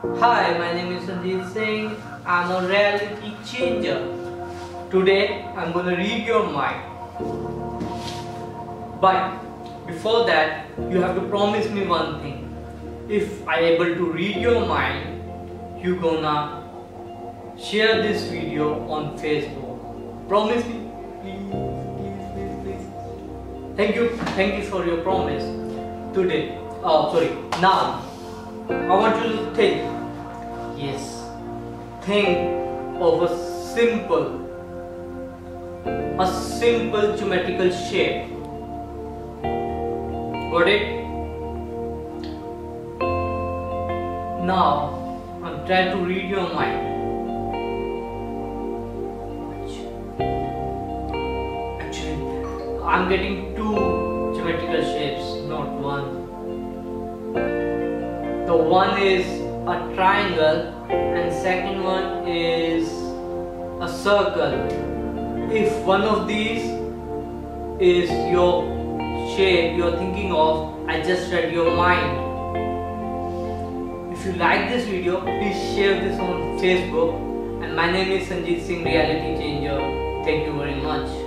Hi, my name is Sanjeev Singh. I'm a reality changer. Today, I'm gonna read your mind. But before that, you have to promise me one thing. If I able to read your mind, you gonna share this video on Facebook. Promise me, please, please, please, please. Thank you for your promise. Today, now, I want you to think. Yes, think of a simple geometrical shape. Got it? Now, I'm trying to read your mind. Actually, I'm getting two geometrical shapes, not one. The one is a triangle and second one is a circle. If one of these is your shape you're thinking of, I just read your mind. If you like this video, please share this on Facebook. And my name is Sanjeev Singh, Reality Changer. Thank you very much.